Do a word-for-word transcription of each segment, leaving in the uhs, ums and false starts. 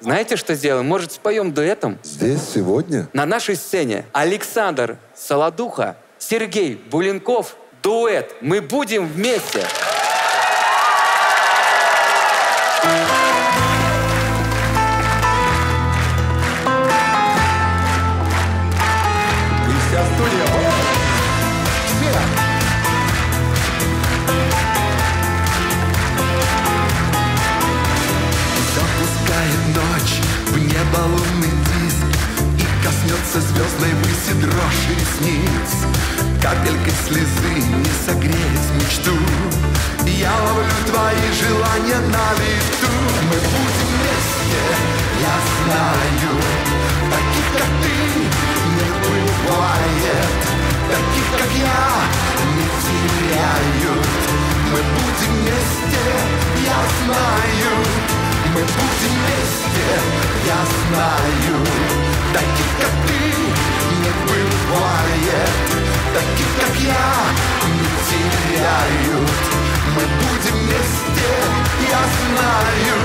Знаете, что сделаем? Может, споем дуэтом? Здесь, сегодня? На нашей сцене Александр Солодуха, Сергей Буленков. Дуэт. Мы будем вместе. И вся студия. Все. Запускает ночь в небо лунный диск, и коснется звездной выси дрожь ресниц. Капелькой слезы не согреет мечту. Я ловлю твои желания на лету. Мы будем вместе, я знаю. Таких, как ты, не бывает. Таких, как я, не теряют. Мы будем вместе, я знаю. Мы будем вместе, я знаю. Таких, как ты, не бывает. Таких, как я, не теряют. Мы будем вместе, я знаю.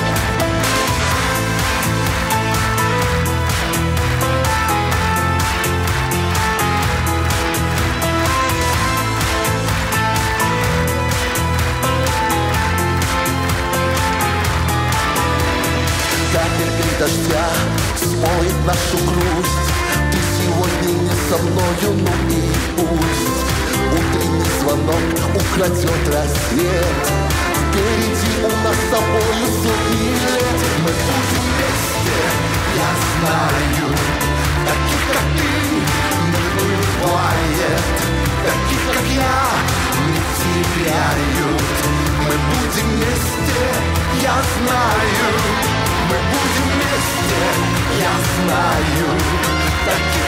Капелькой дождя смоет нашу грусть. Ты сегодня не со мною, ну и пусть. Утренний звонок украдет рассвет. Впереди у нас с тобою сотни лет. Мы будем вместе, я знаю. Таких, как ты, не бывает. Таких, как я, не теряют. Мы будем вместе, я знаю. Мы будем вместе, я знаю. Таких,